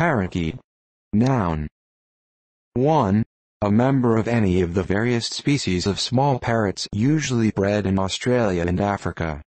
Parakeet. Noun. 1. A member of any of the various species of small parrots usually bred in Australia and Africa.